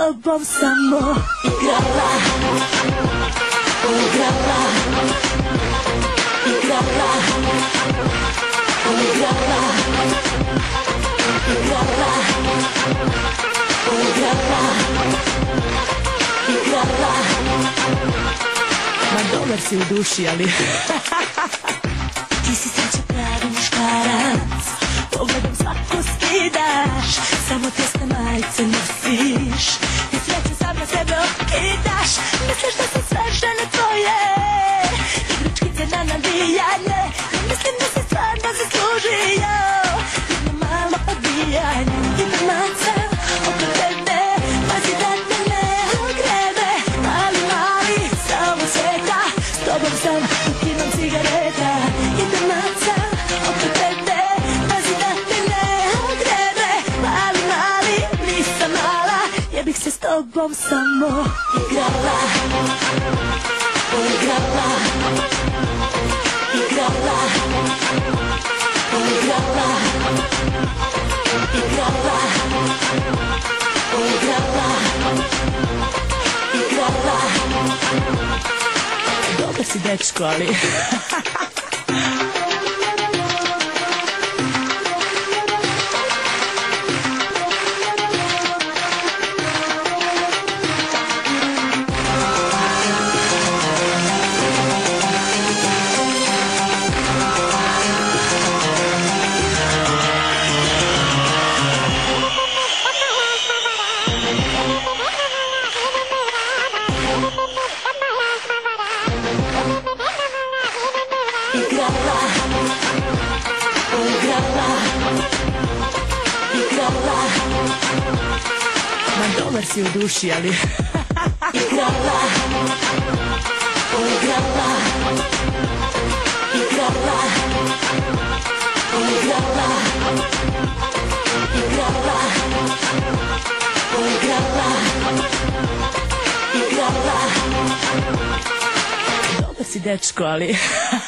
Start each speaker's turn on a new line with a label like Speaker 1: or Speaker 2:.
Speaker 1: tobom samo igrala, igrala, igrala, igrala, igrala, igrala, igrala. Ma dobar si u duši, ali ti si sreća pravi muškarac, pogledom svako skidaš, samo tesne majice nosiš i sreću sam na sebe okidaš. Misliš da su sve žene tvoje igračkice na navijanje, ne mislim da si stvarno zaslužio jedno malo odbijanje. Idem maca oko tebe, pazi da te ne ogrebe, mali, mali, samo sveta, s tobom sam ukinom cigareta. Idem maca oko tebe, pazi da te ne ogrebe, mali, mali, nisam mala, ja bih se s tobom samo igrala, igrala, igrala, igrala, igrala, igrala, igrala. Dobar si dečko, ali igrala, igrala, igrala. Ma dobar si u duši, ali igrala, igrala, igrala, igrala, igrala, igrala, igrala. Dobar si dečko, ali